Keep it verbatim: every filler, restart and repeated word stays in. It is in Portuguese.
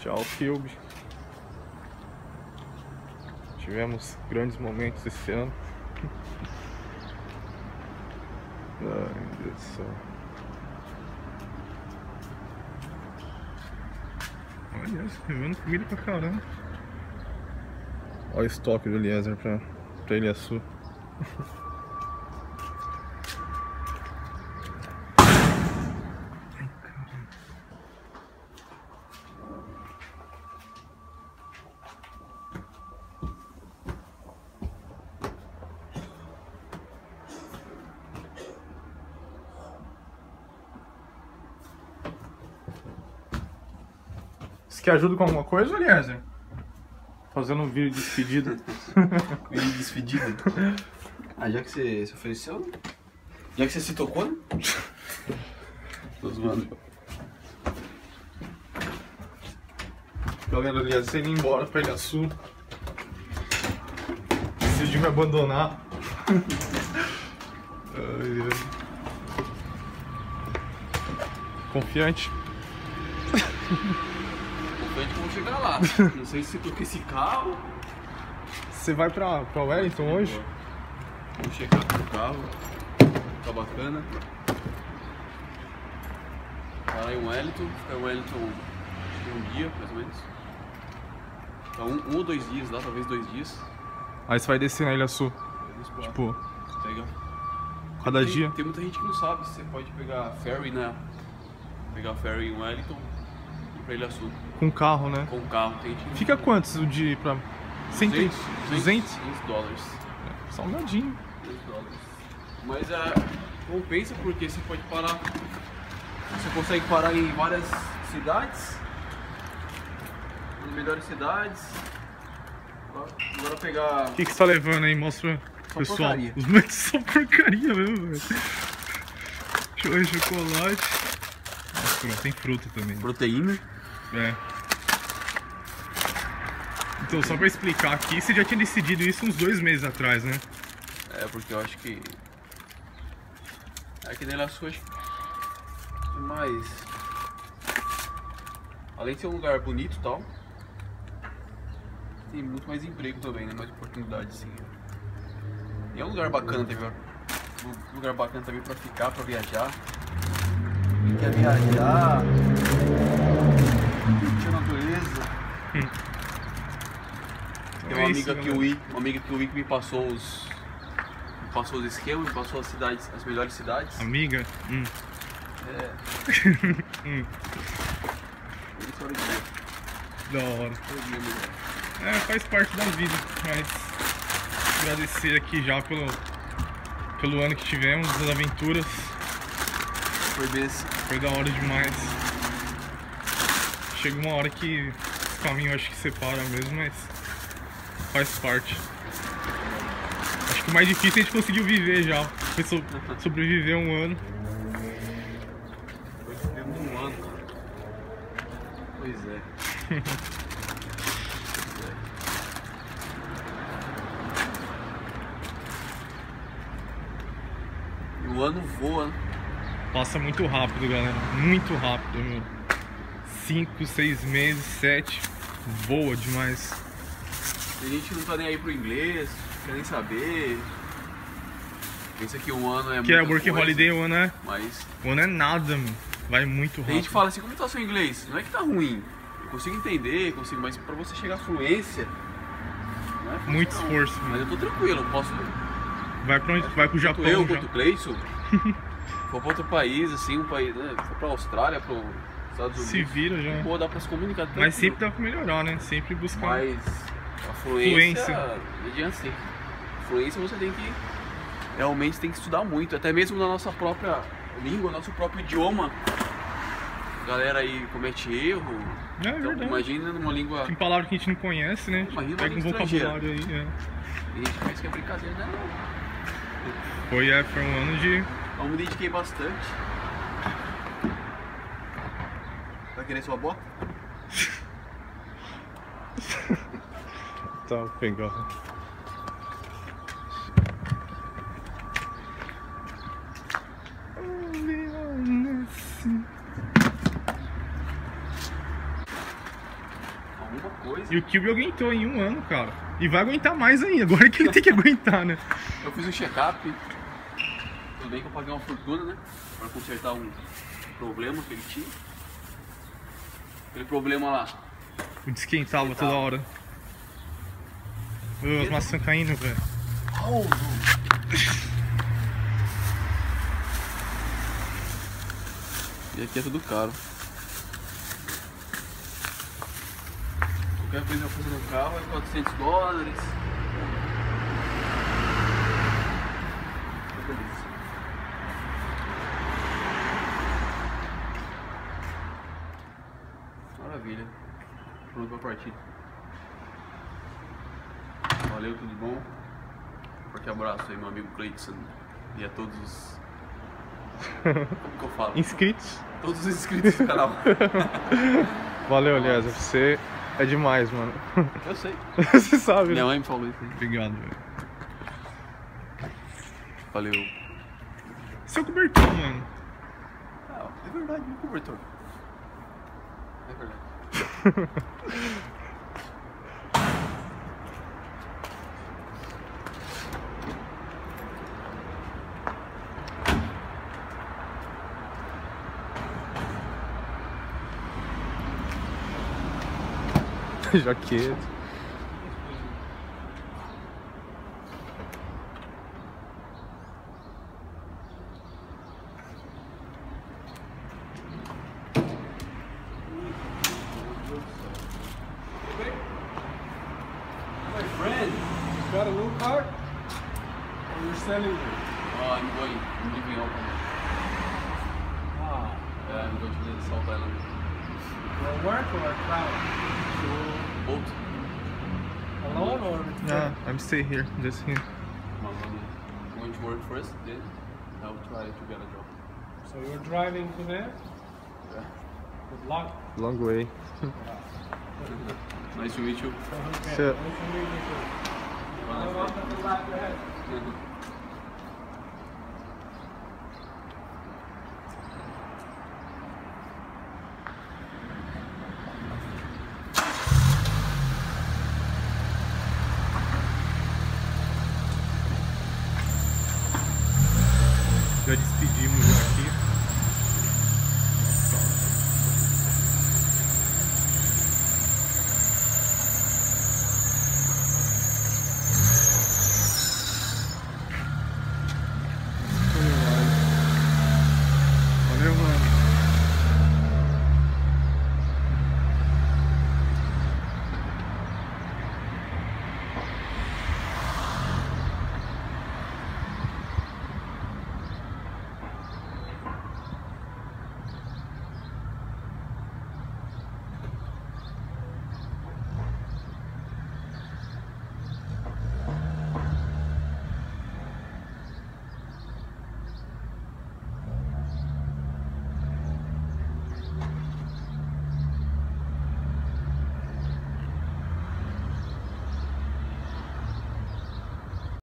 Tchau, Philby. Tivemos grandes momentos esse ano. Ai, meu Deus do céu. Olha, levando comida pra caramba. Olha o estoque do Eliezer pra, pra Ilhaçu. Você quer ajuda com alguma coisa, Eliezer? Fazendo um vídeo de despedida. Vídeo de despedida? Ah, já que você se ofereceu, já que você se tocou, né? Tô zoando. Galera, Eliezer, você indo embora pra Ilhaçu. Decidiu me abandonar. Ai, ai. Confiante? Confiante que eu vou chegar lá. Não sei se tô com esse carro. Você vai pra, pra Wellington hoje? Vamos checar com o carro. Tá bacana. Parar em Wellington. Ficar em Wellington um dia, mais ou menos. Então, um, um ou dois dias lá, talvez dois dias. Aí você vai descer na Ilhaçu. Tipo, pega. cada tem, dia. Tem muita gente que não sabe. Você pode pegar ferry, né? Pegar ferry em Wellington e pra Ilhaçu. Com carro, né? Com carro. Tem gente que... Fica quantos o dia pra... duzentos? duzentos? duzentos dólares. É, salgadinho. duzentos dólares. Mas é, compensa porque você pode parar. Você consegue parar em várias cidades. Nas melhores cidades. Agora pegar... O que, que você tá levando aí? Mostra, Só pessoal. porcaria. Os moleques são porcaria mesmo, velho. Show de chocolate. Nossa, pronto, tem fruta também. Proteína. É. Então, só pra explicar aqui, você já tinha decidido isso uns dois meses atrás, né? É, porque eu acho que... Aqui na Ilhaçu, acho que... Mas... Além de ser um lugar bonito e tal... Tem muito mais emprego também, né? Mais oportunidade, sim. E é um lugar bacana também, um lugar bacana também pra ficar, pra viajar. Quem quer viajar, curtir a natureza. Hum. Tem uma amiga Kiwi, uma amiga Kiwi que me passou os... Me passou os esquemas, me passou as cidades, as melhores cidades. Amiga? Hum. É. hum. Ele só de Da hora. todo dia melhor. É, faz parte da vida, mas agradecer aqui já pelo, pelo ano que tivemos, as aventuras. Foi desse. Foi da hora demais. Chega uma hora que os caminhos acho que separam mesmo, mas faz parte. Acho que o mais difícil a gente conseguiu viver já. Foi so sobreviver um ano. Foi sobrevivendo um ano, cara. Pois é. O ano voa, né? Passa muito rápido, galera. Muito rápido, meu. Cinco, seis meses, sete. Voa demais. Tem gente que não tá nem aí pro inglês, não quer nem saber. Pensa que um ano é Que é muita Working coisa, Holiday, o ano é... Mas O ano é nada, meu. Vai muito rápido. tem gente que fala assim, como tá o seu inglês? Não é que tá ruim. Eu consigo entender, consigo, mas pra você chegar à fluência... Não é fácil, Muito não. esforço, Mas meu. eu tô tranquilo, eu posso... Vai pra onde? Vai pro Japão eu, já. quanto o Cleison, for pra outro país, assim, um país, né? For pra Austrália, pro Estados Unidos... Se vira já. Pô, dá pra se comunicar tranquilo. Mas sempre dá pra melhorar, né? Sempre buscar. Mas a fluência, Fluência. não adianta sim. Fluência você tem que, realmente tem que estudar muito, até mesmo na nossa própria língua, nosso próprio idioma. A galera aí comete erro, É então verdade. imagina numa língua... Tem palavra que a gente não conhece, né? Imagina uma Pega um língua estrangeira. vocabulário aí, é. A gente pensa que é brincadeira, né? Foi, é, foi um ano de... Eu me dediquei bastante. Vai querer sua bota? Tá, vou pegar. E o Cube aguentou em um ano, cara. E vai aguentar mais ainda. Agora que ele tem que aguentar, né? Eu fiz um check-up. Tudo bem que eu paguei uma fortuna, né? Pra consertar um problema que ele tinha. Aquele problema lá. O de esquentava toda hora. Oh, as maçãs caindo, velho. Oh, e aqui é tudo caro. Qualquer coisa que eu compro no carro é quatrocentos dólares. Que delícia. Maravilha. Pronto pra partir. Valeu, tudo bom? Forte abraço aí, meu amigo Cleiton. E a todos os... Como que eu falo? Inscritos. Todos os inscritos do canal. Valeu, aliás. Você é demais, mano. Eu sei. Você sabe, Minha né? mãe me falou isso aí. Obrigado, velho. Valeu. Seu cobertor, mano. Ah, é verdade, meu cobertor. É verdade. Jaqueta. My friend, You got a new car? Or you're selling it? oh, I'm going, I'm leaving out. Ah, Yeah, I'm going to the South Island. for work or travel? Boat. Alone or with Ah, friends? I'm stay here, just here. I'm going to work first, then I'll try to get a job. So you're driving to there? Yeah. Good luck. Long way. Nice to meet you. Okay. So- Nice to meet you too. Have a nice Well, welcome to Black Ahead. day. Já despedimos aqui.